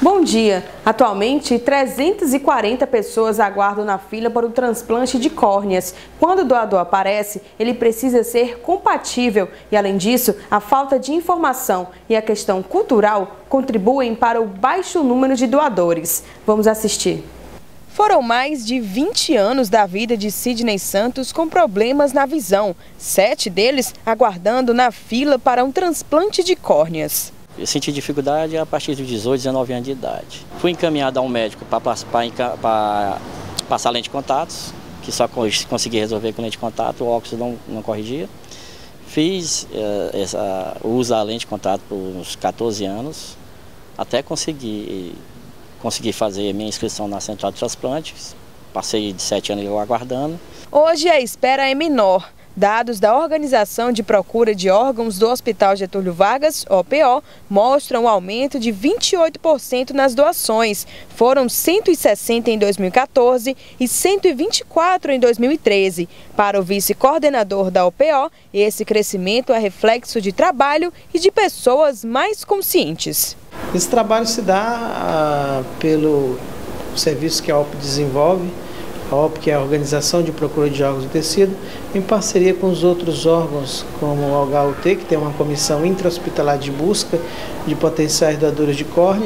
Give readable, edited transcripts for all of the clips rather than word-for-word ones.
Bom dia! Atualmente, 340 pessoas aguardam na fila para o transplante de córneas. Quando o doador aparece, ele precisa ser compatível e, além disso, a falta de informação e a questão cultural contribuem para o baixo número de doadores. Vamos assistir. Foram mais de 20 anos da vida de Sidney Santos com problemas na visão, 7 deles aguardando na fila para um transplante de córneas. Eu senti dificuldade a partir dos 18, 19 anos de idade. Fui encaminhado a um médico para passar lente de contatos, que só consegui resolver com lente de contato, o óculos não corrigia. Fiz uso da lente de contato por uns 14 anos, até consegui fazer minha inscrição na central de transplantes. Passei de 7 anos aguardando. Hoje a espera é menor. Dados da Organização de Procura de Órgãos do Hospital Getúlio Vargas, OPO, mostram um aumento de 28% nas doações. Foram 160 em 2014 e 124 em 2013. Para o vice-coordenador da OPO, esse crescimento é reflexo de trabalho e de pessoas mais conscientes. Esse trabalho se dá pelo serviço que a OP desenvolve. A OP, que é a Organização de Procura de Órgãos do Tecido, em parceria com os outros órgãos, como o HUT, que tem uma comissão intra-hospitalar de busca de potenciais doadores de córnea,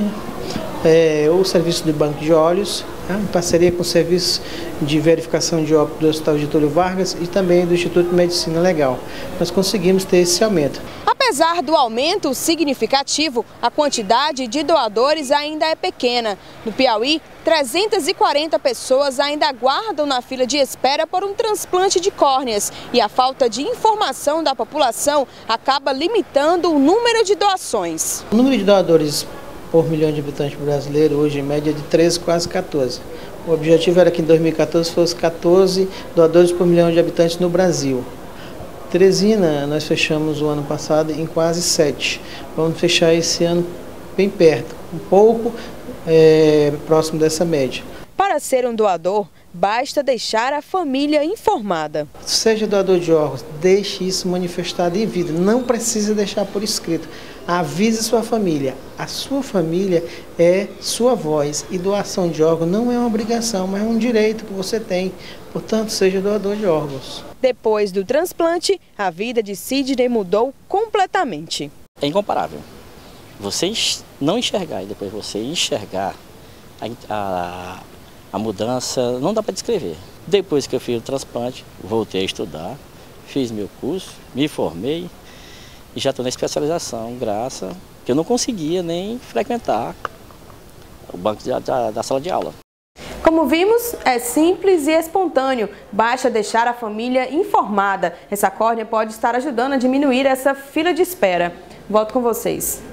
o serviço do Banco de Olhos, em parceria com o serviço de verificação de óbito do Hospital Getúlio Vargas e também do Instituto de Medicina Legal. Nós conseguimos ter esse aumento. Apesar do aumento significativo, a quantidade de doadores ainda é pequena. No Piauí, 340 pessoas ainda aguardam na fila de espera por um transplante de córneas e a falta de informação da população acaba limitando o número de doações. O número de doadores por milhão de habitantes brasileiros hoje em média é de 13, quase 14. O objetivo era que em 2014 fosse 14 doadores por milhão de habitantes no Brasil. Teresina, nós fechamos o ano passado em quase 7. Vamos fechar esse ano bem perto, um pouco próximo dessa média. Para ser um doador, basta deixar a família informada. Seja doador de órgãos, deixe isso manifestado em vida. Não precisa deixar por escrito. Avise sua família. A sua família é sua voz e doação de órgãos não é uma obrigação, mas é um direito que você tem. Portanto, seja doador de órgãos. Depois do transplante, a vida de Sidney mudou completamente. É incomparável. Você não enxergar e depois você enxergar a mudança, não dá para descrever. Depois que eu fiz o transplante, voltei a estudar, fiz meu curso, me formei e já estou na especialização, graças que eu não conseguia nem frequentar o banco da sala de aula. Como vimos, é simples e espontâneo, basta deixar a família informada. Essa córnea pode estar ajudando a diminuir essa fila de espera. Volto com vocês.